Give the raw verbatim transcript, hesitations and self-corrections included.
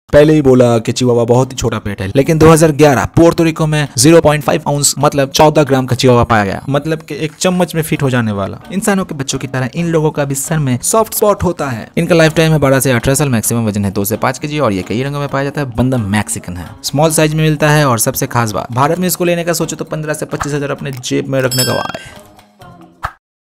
पहले ही बोला कि चिवावा बहुत ही छोटा पेट है, लेकिन दो हज़ार ग्यारह पोर्टो रिको में ज़ीरो पॉइंट फाइव आउंस मतलब चौदह ग्राम का चिवावा पाया गया, मतलब कि एक चम्मच में फिट हो जाने वाला। इंसानों के बच्चों की तरह इन लोगों का भी सर में सॉफ्ट स्पॉट होता है। इनका लाइफ टाइम है बारह से अठारह साल, मैक्सिमम वजन है दो से पाँच के जी और ये कई रंगों में पाया जाता है। बंदा मैक्सिकन है, स्मॉल साइज में मिलता है और सबसे खास बात भारत में इसको लेने का सोचो तो पंद्रह से पच्चीस हजार अपने जेब में रखने का वाह है।